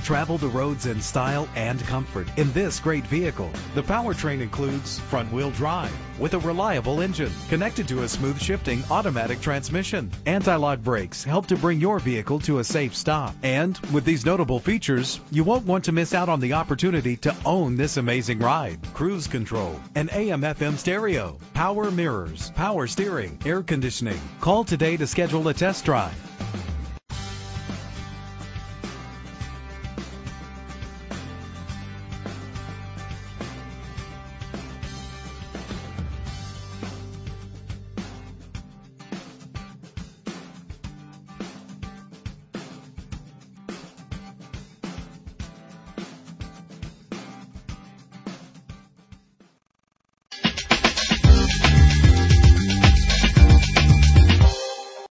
Travel the roads in style and comfort in this great vehicle. The powertrain includes front-wheel drive with a reliable engine connected to a smooth shifting automatic transmission. Anti-lock brakes help to bring your vehicle to a safe stop. And with these notable features, you won't want to miss out on the opportunity to own this amazing ride. Cruise control, an AM/FM stereo, power mirrors, power steering, air conditioning. Call today to schedule a test drive.